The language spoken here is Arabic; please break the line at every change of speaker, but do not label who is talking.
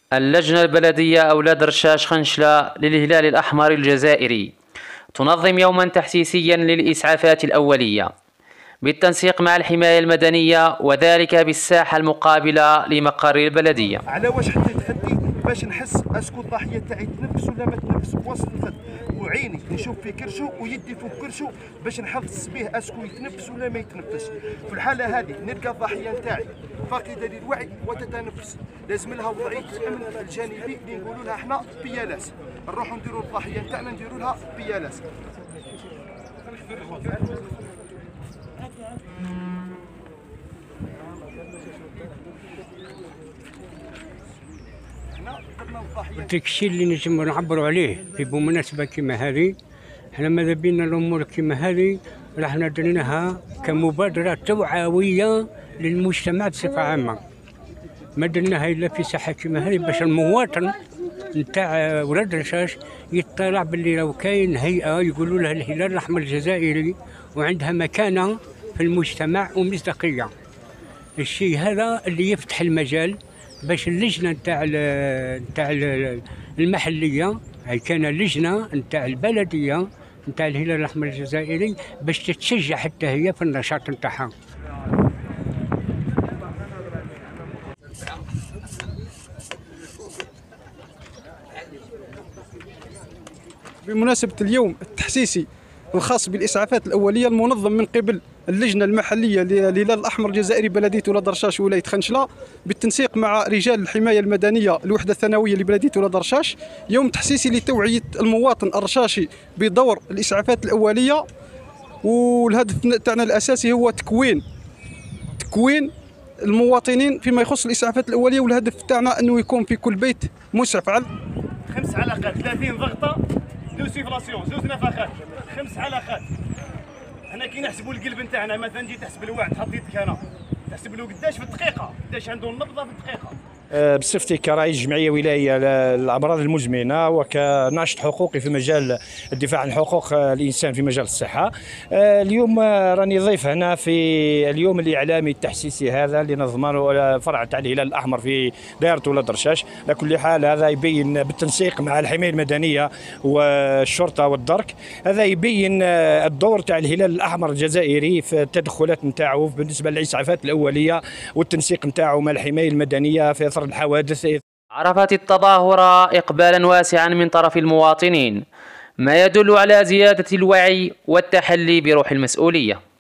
اللجنة البلدية أولاد رشاش خنشلة للهلال الأحمر الجزائري تنظم يوما تحسيسيا للإسعافات الأولية بالتنسيق مع الحماية المدنية، وذلك بالساحة المقابلة لمقر البلدية.
على واش حطيت خدي باش نحس اسكو الضحيه تاعي تنفس ولا ما تنفس بوسط الخد، وعيني نشوف في كرشو ويدي فوق كرشو باش نحس به اسكو يتنفس ولا ما يتنفس. في الحاله هذه نلقى الضحيه نتاعي فاقده للوعي وتتنفس، لازم لها وضعيه الامن الجانبي اللي نقولوا لها احنا بيالاس. نروحوا نديروا الضحيه نتاعنا نديروا لها بيالاس.
داك الشيء اللي نجم نعبروا عليه في بمناسبه كما هذه، حنا ماذا بينا الامور كما هذه راح درناها كمبادره توعويه للمجتمع بصفه عامه. ما درناها الا في ساحه كما هذه باش المواطن نتاع ولاد رشاش يطلع باللي لو كاين هيئه يقولوا لها الهلال الاحمر الجزائري وعندها مكانه في المجتمع ومصداقيه. الشيء هذا اللي يفتح المجال باش اللجنه نتاع المحليه، هي كان لجنه نتاع البلديه نتاع الهلال الاحمر الجزائري باش تتشجع حتى هي في النشاط نتاعها.
بمناسبة اليوم التحسيسي الخاص بالإسعافات الأولية المنظم من قبل اللجنة المحلية للهلال الأحمر الجزائري بلدية ولاد رشاش ولاية خنشلة بالتنسيق مع رجال الحماية المدنية الوحدة الثانوية لبلدية ولاد رشاش، يوم تحسيسي لتوعية المواطن الرشاشي بدور الإسعافات الأولية. والهدف تاعنا الأساسي هو تكوين المواطنين فيما يخص الإسعافات الأولية، والهدف تاعنا أنه يكون في كل بيت مسعف.
5 حلقات 30 ضغطة، 2 سيفراسيون، 2 نفخات، 5 حلقات. حنا كي نحسبوا القلب نتاعنا مثلا نجي تحسب الوعد تحط يدك هنا تحسب له قداش في الدقيقة، قداش عنده النبضة في الدقيقة.
بصفتي كرئيس جمعيه ولائيه للامراض المزمنه وكناشط حقوقي في مجال الدفاع عن حقوق الانسان في مجال الصحه، اليوم راني ضيف هنا في اليوم الاعلامي التحسيسي هذا اللي نظمه فرع تاع الهلال الاحمر في دائره ولاد رشاش. على كل حال هذا يبين بالتنسيق مع الحمايه المدنيه والشرطه والدرك، هذا يبين الدور تاع الهلال الاحمر الجزائري في التدخلات نتاعو بالنسبه للاسعافات الاوليه والتنسيق نتاعو مع الحمايه المدنيه في اثر الحوادث.
عرفت التظاهرة إقبالا واسعا من طرف المواطنين، ما يدل على زيادة الوعي والتحلي بروح المسؤولية.